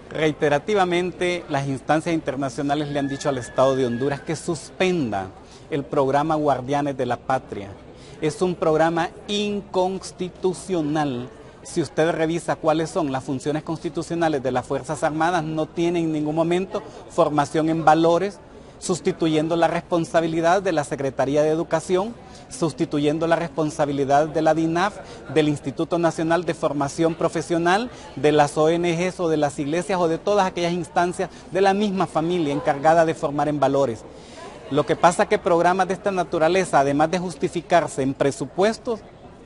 Reiterativamente, las instancias internacionales le han dicho al Estado de Honduras que suspenda el programa Guardianes de la Patria. Es un programa inconstitucional. Si usted revisa cuáles son las funciones constitucionales de las Fuerzas Armadas, no tiene en ningún momento formación en valores, sustituyendo la responsabilidad de la Secretaría de Educación, sustituyendo la responsabilidad de la DINAF, del Instituto Nacional de Formación Profesional, de las ONGs o de las iglesias o de todas aquellas instancias de la misma familia encargada de formar en valores. Lo que pasa es que programas de esta naturaleza, además de justificarse en presupuestos,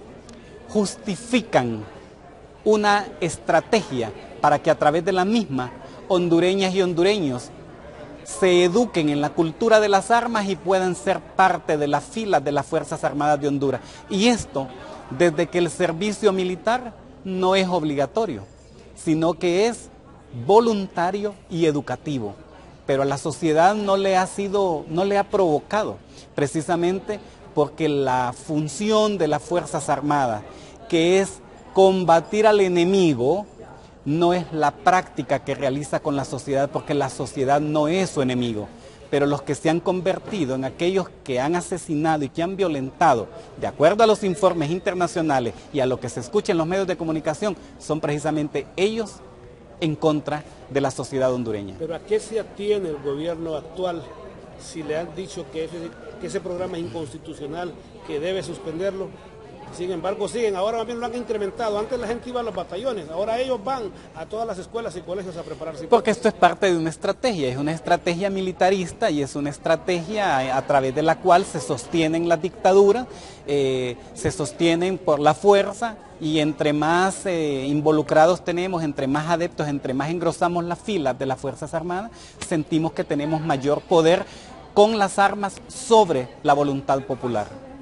justifican una estrategia para que a través de la misma hondureñas y hondureños se eduquen en la cultura de las armas y puedan ser parte de las filas de las Fuerzas Armadas de Honduras. Y esto desde que el servicio militar no es obligatorio, sino que es voluntario y educativo. Pero a la sociedad no le ha provocado, precisamente porque la función de las Fuerzas Armadas, que es combatir al enemigo, no es la práctica que realiza con la sociedad, porque la sociedad no es su enemigo. Pero los que se han convertido en aquellos que han asesinado y que han violentado, de acuerdo a los informes internacionales y a lo que se escucha en los medios de comunicación, son precisamente ellos en contra de la sociedad hondureña. ¿Pero a qué se atiene el gobierno actual si le han dicho que ese programa es inconstitucional, que debe suspenderlo? Sin embargo, siguen, ahora más bien lo han incrementado. Antes la gente iba a los batallones, ahora ellos van a todas las escuelas y colegios a prepararse. Porque esto es parte de una estrategia, es una estrategia militarista y es una estrategia a través de la cual se sostienen las dictaduras, se sostienen por la fuerza, y entre más involucrados tenemos, entre más adeptos, entre más engrosamos las filas de las Fuerzas Armadas, sentimos que tenemos mayor poder con las armas sobre la voluntad popular.